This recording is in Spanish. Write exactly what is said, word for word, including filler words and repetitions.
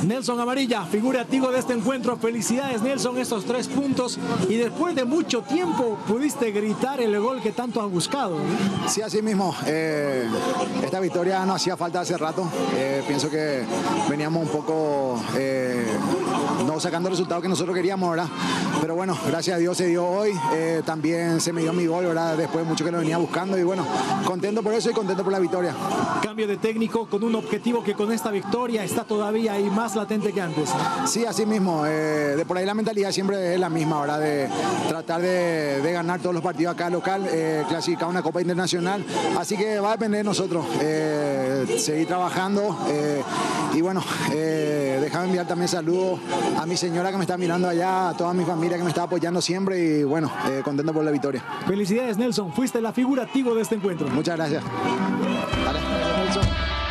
Nelson Amarilla, figura Tigo de este encuentro. Felicidades, Nelson, estos tres puntos. Y después de mucho tiempo pudiste gritar el gol que tanto has buscado. Sí, así mismo. Eh, esta victoria no hacía falta hace rato. Eh, pienso que veníamos un poco eh, no sacando el resultado que nosotros queríamos, ¿verdad? Pero bueno, gracias a Dios se dio hoy. Eh, también se me dio mi gol, ¿verdad? Después de mucho que lo venía buscando. Y bueno, contento por eso y contento por la victoria. Cambio de técnico con un objetivo que con esta victoria está todavía ahí más latente que antes. Sí, así mismo. Eh, de por ahí la mentalidad siempre es la misma, ¿verdad? De tratar de, de ganar todos los partidos acá local, eh, clasificar una Copa Internacional. Así que va a depender de nosotros. Eh, seguir trabajando. Eh, y bueno, eh, déjame enviar también saludos a mi señora que me está mirando allá, a toda mi familia que me está apoyando siempre. Y bueno, eh, contento por la victoria. Felicidades, Nelson. Fuiste la figura Tigo de este encuentro. Muchas gracias. Dale, Nelson.